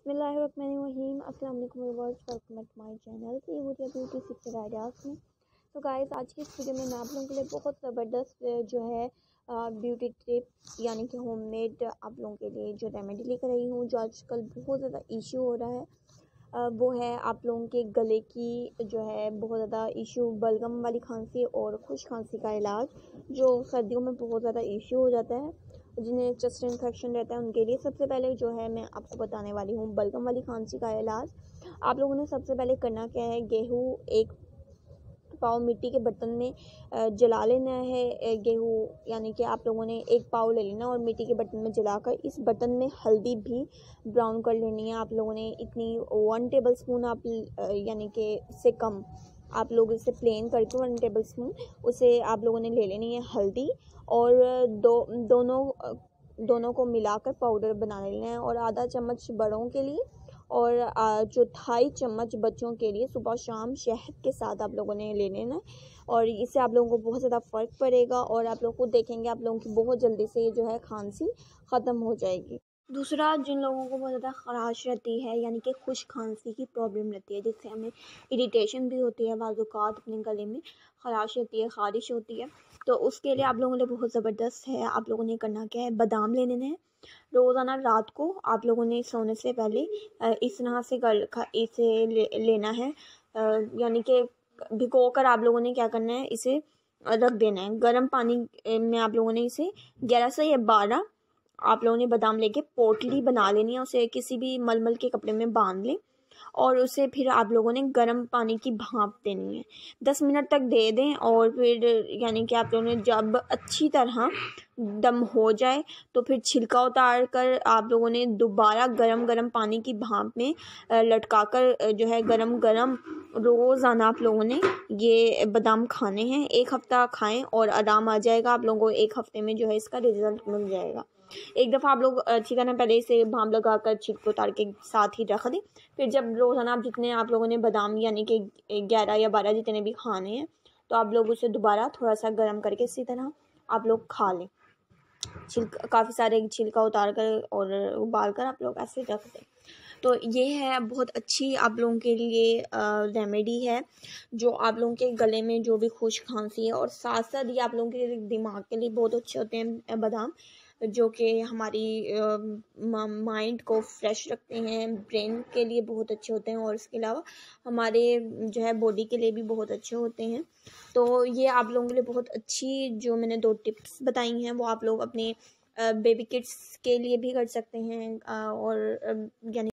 बिस्मिल्लाहिर्रहमानिर्रहीम। अस्सलाम वालेकुम viewers, welcome to my channel सेहुरिया ब्यूटी सिक्स आइडियाज़ में। तो गाइस, आज की इस वीडियो में मैं आप लोगों के लिए बहुत ज़बरदस्त जो है ब्यूटी टिप यानी कि होममेड आप लोगों के लिए जो रेमेडी लेकर आई हूँ, जो आजकल बहुत ज़्यादा इशू हो रहा है। वो है आप लोगों के गले की जो है बहुत ज़्यादा इशू, बलगम वाली खांसी और खुश खांसी का इलाज, जो सर्दियों में बहुत ज़्यादा इशू हो जाता है। जिन्हें चेस्ट इन्फेक्शन रहता है उनके लिए सबसे पहले जो है मैं आपको बताने वाली हूँ बलगम वाली खांसी का इलाज। आप लोगों ने सबसे पहले करना क्या है, गेहूँ एक पाव मिट्टी के बर्तन में जला लेना है। गेहूँ यानी कि आप लोगों ने एक पाव ले लेना और मिट्टी के बर्तन में जलाकर इस बर्तन में हल्दी भी ब्राउन कर लेनी है। आप लोगों ने इतनी 1 टेबल स्पून आप यानी कि इससे कम आप लोग इसे प्लेन करके 1 टेबल स्पून उसे आप लोगों ने ले लेनी है हल्दी, और दोनों को मिलाकर पाउडर बना लेना है। और आधा चम्मच बड़ों के लिए और चौथाई चम्मच बच्चों के लिए सुबह शाम शहद के साथ आप लोगों ने ले लेना है। और इससे आप लोगों को बहुत ज़्यादा फ़र्क पड़ेगा और आप लोग को देखेंगे आप लोगों की बहुत जल्दी से ये जो है खांसी ख़त्म हो जाएगी। दूसरा, जिन लोगों को बहुत ज़्यादा ख़राश रहती है यानी कि खुश खांसी की प्रॉब्लम रहती है, जिससे हमें इरिटेशन भी होती है, बाज़-औक़ात अपने गले में ख़राश होती है, ख़ारिश होती है, तो उसके लिए आप लोगों के लिए बहुत ज़बरदस्त है। आप लोगों ने करना क्या है, बादाम ले लेने हैं। रोज़ाना रात को आप लोगों ने सोने से पहले इस तरह से इसे लेना है, यानी कि भिगो कर आप लोगों ने क्या करना है, इसे रख देना है गर्म पानी में। आप लोगों ने इसे 11 से या 12 आप लोगों ने बादाम लेके पोटली बना लेनी है, उसे किसी भी मलमल के कपड़े में बांध लें और उसे फिर आप लोगों ने गर्म पानी की भाप देनी है। 10 मिनट तक दे दें और फिर यानी कि आप लोगों ने जब अच्छी तरह दम हो जाए तो फिर छिलका उतार कर आप लोगों ने दोबारा गरम पानी की भाप में लटका कर जो है गरम रोज़ाना आप लोगों ने ये बादाम खाने हैं। 1 हफ़्ता खाएं और आराम आ जाएगा। आप लोगों को 1 हफ़्ते में जो है इसका रिज़ल्ट मिल जाएगा। एक दफ़ा आप लोग अच्छी तरह पहले इसे भाप लगा कर छिलका उतार के साथ ही रख दें। फिर जब रोज़ाना आप जितने आप लोगों ने बादाम यानी कि 11 या 12 जितने भी खाने हैं, तो आप लोग उसे दोबारा थोड़ा सा गर्म करके इसी तरह आप लोग खा लें। काफ़ी सारे छिलका उतार कर और उबाल कर आप लोग ऐसे रख दें। तो ये है बहुत अच्छी आप लोगों के लिए रेमेडी है, जो आप लोगों के गले में जो भी खुश खांसी है, और साथ साथ ये आप लोगों के दिमाग के लिए बहुत अच्छे होते हैं बादाम, जो कि हमारी माइंड को फ्रेश रखते हैं, ब्रेन के लिए बहुत अच्छे होते हैं और इसके अलावा हमारे जो है बॉडी के लिए भी बहुत अच्छे होते हैं। तो ये आप लोगों के लिए बहुत अच्छी जो मैंने 2 टिप्स बताई हैं वो आप लोग अपने बेबी किड्स के लिए भी कर सकते हैं, और यानी